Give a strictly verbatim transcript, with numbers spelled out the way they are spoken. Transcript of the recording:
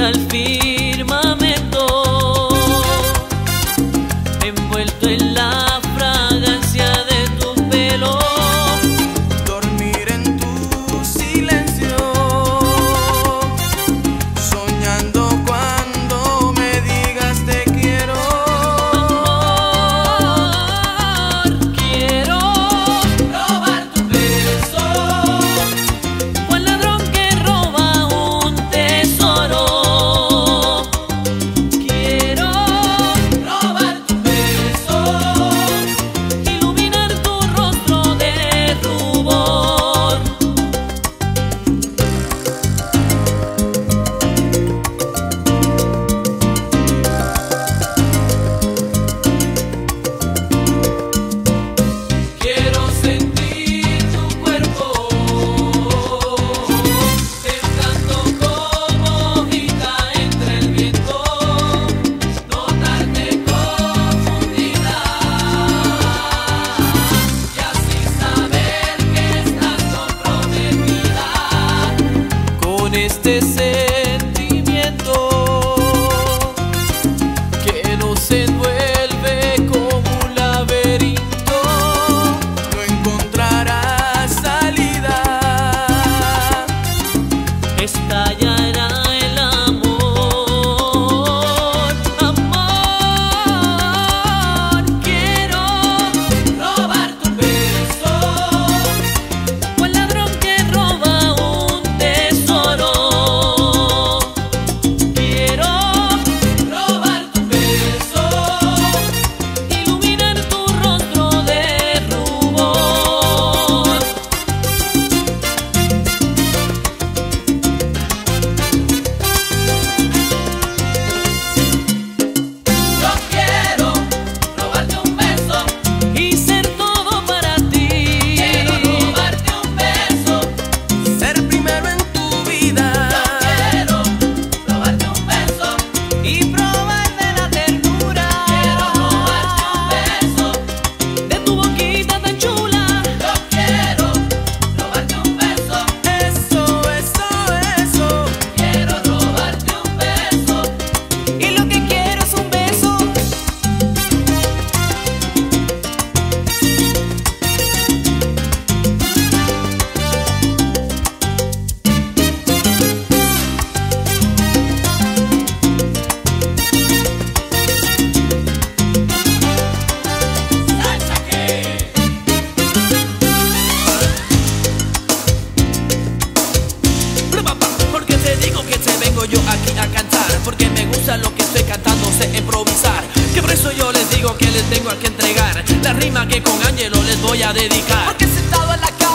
al firmamento, envuelto en la fragancia de tu pelo. Dormir en tu silencio, soñando cuando me digas te quiero. Amor, quiero robar tu beso, cual ladrón que roba un tesoro. Quiero robar tu beso, iluminar tu rostro de rubor. Quiero sentir tu cuerpo temblando como hojita entre el viento, notarte confundida y así saber que estás comprometida con este sentimiento que nos envuelve como un laberinto. No encontrarás salida. Estallará el amor, amor. Quiero robar tu beso, cual ladrón que roba un tesoro. Quiero robar tu beso, iluminar tu rostro de rubor. Yo quiero robarte un beso y ser todo para ti. Quiero robarte un beso, Ser primero en tu vida. quiero robarte un beso y probar de la ternura. Quiero robarte un beso de tu boquita tan chula. Yo quiero robarte un beso, Eso, eso, eso. quiero robarte un beso y lo que quiero es un beso. Porque te digo que te vengo yo aquí a cantar, porque me gusta lo que estoy cantando, sé improvisar. Que por eso yo les digo que les tengo que entregar la rima que con Angelo les voy a dedicar. Porque sentado en la cama